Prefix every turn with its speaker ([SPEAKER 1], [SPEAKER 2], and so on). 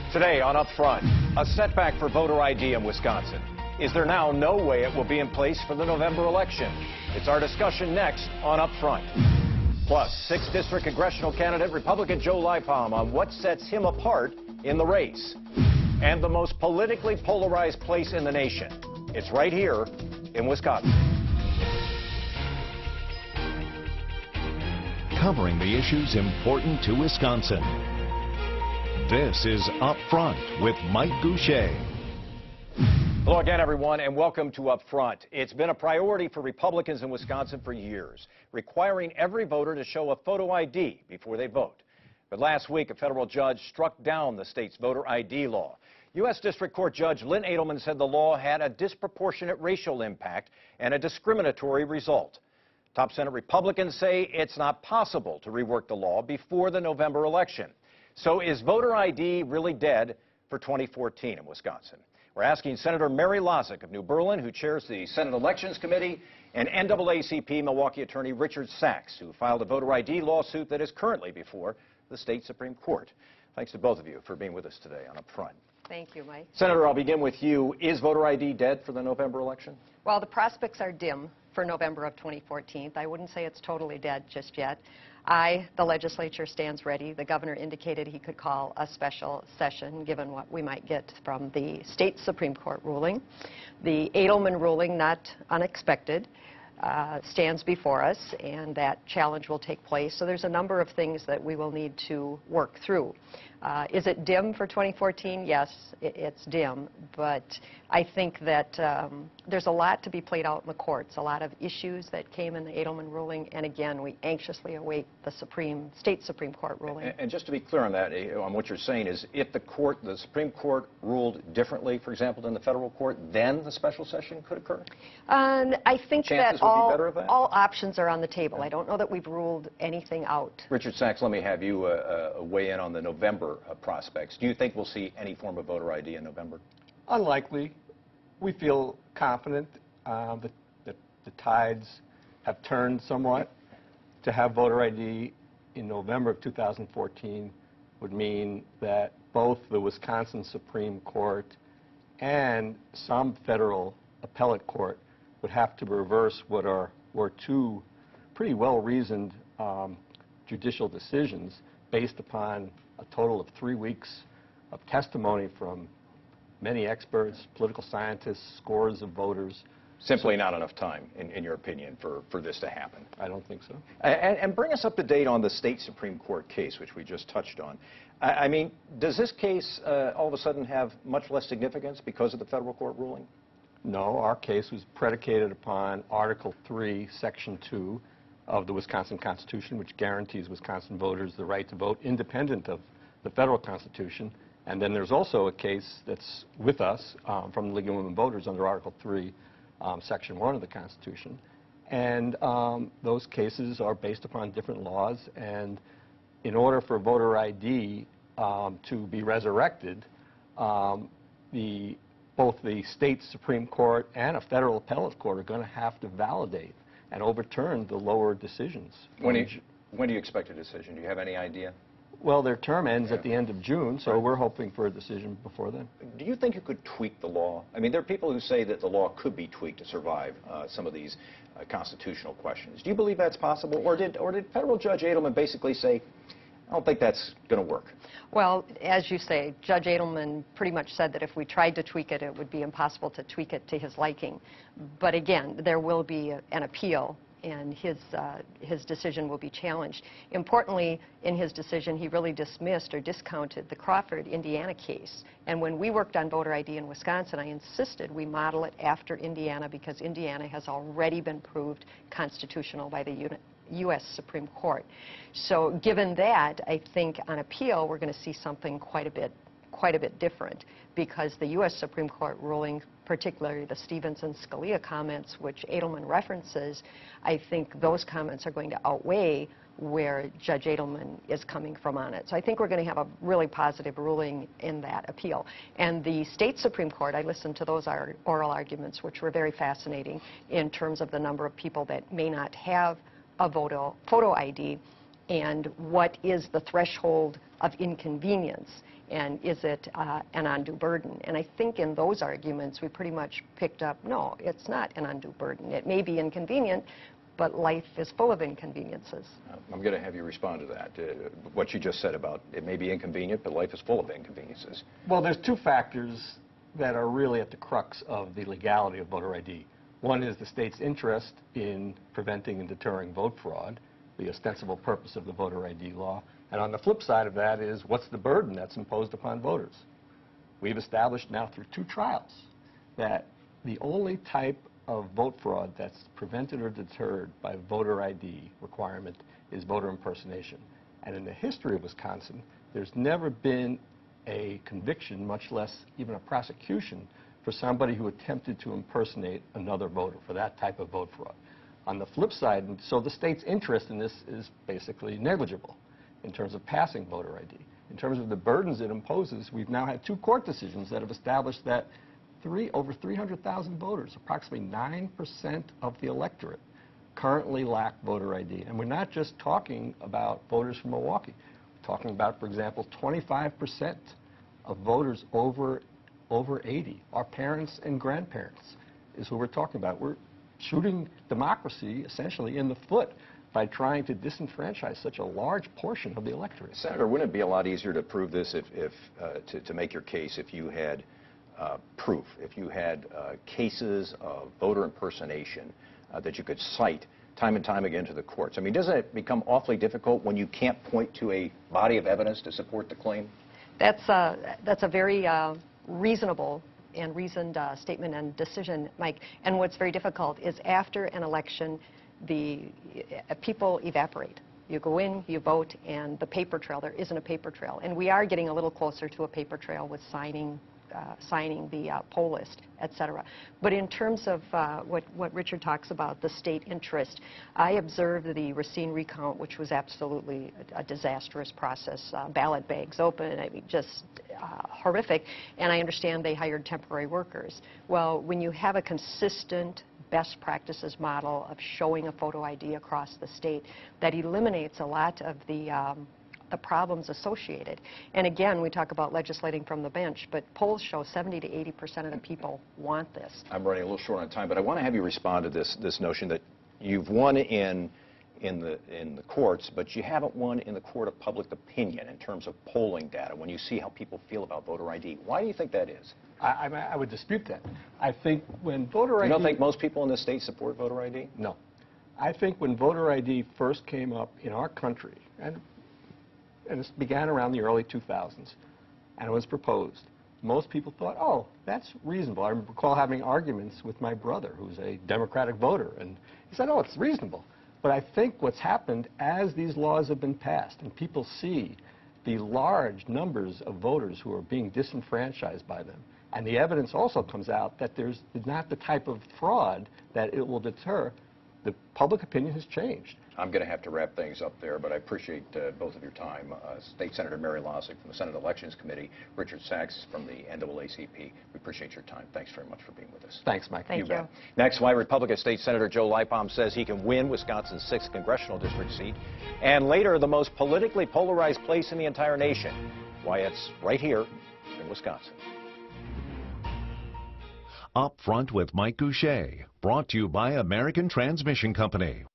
[SPEAKER 1] Today on Upfront, a setback for voter ID in Wisconsin. Is there now no way it will be in place for the November election? It's our discussion next on Upfront. Plus, 6th District Congressional candidate Republican Joe Lipham on what sets him apart in the race. And the most politically polarized place in the nation. It's right here in Wisconsin.
[SPEAKER 2] Covering the issues important to Wisconsin. This is Upfront with Mike Goucher.
[SPEAKER 1] Hello again, everyone, and welcome to Upfront. It's been a priority for Republicans in Wisconsin for years, requiring every voter to show a photo ID before they vote. But last week, a federal judge struck down the state's voter ID law. U.S. District Court Judge Lynn Edelman said the law had a disproportionate racial impact and a discriminatory result. Top Senate Republicans say it's not possible to rework the law before the November election. So is voter ID really dead for 2014 in Wisconsin? We're asking Senator Mary Lazich of New Berlin, who chairs the Senate Elections Committee, and NAACP Milwaukee attorney Richard Sachs, who filed a voter ID lawsuit that is currently before the state Supreme Court. Thanks to both of you for being with us today on Upfront.
[SPEAKER 3] Thank you, Mike.
[SPEAKER 1] Senator, I'll begin with you. Is voter ID dead for the November election?
[SPEAKER 3] Well, the prospects are dim for November of 2014. I wouldn't say it's totally dead just yet. The legislature stands ready. The governor indicated he could call a special session given what we might get from the state Supreme Court ruling. The Edelman ruling, not unexpected, stands before us, and that challenge will take place. So there's a number of things that we will need to work through. Is it dim for 2014? Yes, it's dim, but I think that there's a lot to be played out in the courts, a lot of issues that came in the Edelman ruling, and again, we anxiously await the state Supreme Court ruling.
[SPEAKER 1] And just to be clear on that, on what you're saying is if the Supreme Court ruled differently, for example, than the federal court, then the special session could occur?
[SPEAKER 3] And I think
[SPEAKER 1] Chances
[SPEAKER 3] that
[SPEAKER 1] all
[SPEAKER 3] options are on the table. I don't know that we've ruled anything out.
[SPEAKER 1] Richard Sachs, let me have you weigh in on the November prospects. Do you think we'll see any form of voter ID in November?
[SPEAKER 4] Unlikely. We feel confident that the tides have turned somewhat. To have voter ID in November of 2014 would mean that both the Wisconsin Supreme Court and some federal appellate court would have to reverse what were two pretty well-reasoned judicial decisions based upon a total of 3 weeks of testimony from many experts, political scientists, scores of voters.
[SPEAKER 1] Simply not enough time, in your opinion, for this to happen.
[SPEAKER 4] I don't think so.
[SPEAKER 1] And bring us up to date on the state Supreme Court case, which we just touched on. I mean, does this case all of a sudden have much less significance because of the federal court ruling?
[SPEAKER 4] No, our case was predicated upon Article 3, Section 2 of the Wisconsin Constitution, which guarantees Wisconsin voters the right to vote independent of the federal Constitution. And then there's also a case that's with us from the League of Women Voters under Article 3, Section 1 of the Constitution. And those cases are based upon different laws. And in order for voter ID to be resurrected, both the state Supreme Court and a federal appellate court are going to have to validate and overturn the lower decisions.
[SPEAKER 1] When do you expect a decision? Do you have any idea?
[SPEAKER 4] Well, their term ends at the end of June, so we're hoping for a decision before then.
[SPEAKER 1] Do you think you could tweak the law? I mean, there are people who say that the law could be tweaked to survive some of these constitutional questions. Do you believe that's possible? Or did federal Judge Edelman basically say, I don't think that's going to work?
[SPEAKER 3] Well, as you say, Judge Edelman pretty much said that if we tried to tweak it, it would be impossible to tweak it to his liking. But again, there will be an appeal, and his decision will be challenged. Importantly, in his decision, he really dismissed or discounted the Crawford, Indiana case. And when we worked on voter ID in Wisconsin, I insisted we model it after Indiana because Indiana has already been proved constitutional by the U.S. Supreme Court. So given that, I think on appeal we're going to see something quite a bit different because the U.S. Supreme Court ruling, particularly the Stevens and Scalia comments, which Edelman references, I think those comments are going to outweigh where Judge Edelman is coming from on it. So I think we're going to have a really positive ruling in that appeal. And the state Supreme Court, I listened to those oral arguments, which were very fascinating in terms of the number of people that may not have a photo ID. and what is the threshold of inconvenience, and is it an undue burden? And I think in those arguments we pretty much picked up, no, it's not an undue burden. It may be inconvenient, but life is full of inconveniences.
[SPEAKER 1] I'm going to have you respond to that, what you just said about it may be inconvenient, but life is full of inconveniences.
[SPEAKER 4] Well, there's two factors that are really at the crux of the legality of voter ID. One is the state's interest in preventing and deterring vote fraud, the ostensible purpose of the voter ID law. And on the flip side of that is what's the burden that's imposed upon voters. We've established now through 2 trials that the only type of vote fraud that's prevented or deterred by voter ID requirement is voter impersonation. And in the history of Wisconsin, there's never been a conviction, much less even a prosecution, for somebody who attempted to impersonate another voter for that type of vote fraud. On the flip side, and so the state's interest in this is basically negligible in terms of passing voter ID. In terms of the burdens it imposes, we've now had 2 court decisions that have established that over 300,000 voters, approximately 9% of the electorate, currently lack voter ID. And we're not just talking about voters from Milwaukee. We're talking about, for example, 25% of voters over 80. Our parents and grandparents is who we're talking about. We're shooting democracy essentially in the foot by trying to disenfranchise such a large portion of the electorate.
[SPEAKER 1] Senator, wouldn't it be a lot easier to prove this to make your case if you had proof, if you had cases of voter impersonation that you could cite time and time again to the courts? I mean, doesn't it become awfully difficult when you can't point to a body of evidence to support the claim?
[SPEAKER 3] That's a very reasonable and reasoned statement and decision, Mike. And what's very difficult is after an election, the people evaporate. You go in, you vote, and the paper trail, there isn't a paper trail. And we are getting a little closer to a paper trail with signing the poll list, et cetera. But in terms of what Richard talks about, the state interest, I observed the Racine recount, which was absolutely a disastrous process. Ballot bags open, I mean, just horrific. And I understand they hired temporary workers. Well, when you have a consistent best practices model of showing a photo ID across the state, that eliminates a lot of the problems associated. And again, we talk about legislating from the bench, but polls show 70 to 80% of the people want this.
[SPEAKER 1] I'm running a little short on time, but I want to have you respond to this notion that you've won in the courts, but you haven't won in the court of public opinion in terms of polling data when you see how people feel about voter ID. Why do you think that is?
[SPEAKER 4] I would dispute that. I think when voter ID...
[SPEAKER 1] You don't think most people in the state support voter ID?
[SPEAKER 4] No. I think when voter ID first came up in our country, and this began around the early 2000s, and it was proposed, most people thought, oh, that's reasonable. I recall having arguments with my brother, who's a Democratic voter, and he said, oh, it's reasonable. But I think what's happened as these laws have been passed and people see the large numbers of voters who are being disenfranchised by them, and the evidence also comes out that there's not the type of fraud that it will deter, the public opinion has changed.
[SPEAKER 1] I'm going to have to wrap things up there, but I appreciate both of your time. State Senator Mary Lazich from the Senate Elections Committee, Richard Sachs from the NAACP. We appreciate your time. Thanks very much for being with us.
[SPEAKER 4] Thanks, Mike.
[SPEAKER 3] Thank you.
[SPEAKER 1] Next, why Republican State Senator Joe Lightbaum says he can win Wisconsin's 6th congressional district seat. And later, the most politically polarized place in the entire nation. Why it's right here in Wisconsin.
[SPEAKER 2] Up Front with Mike Goucher, brought to you by American Transmission Company.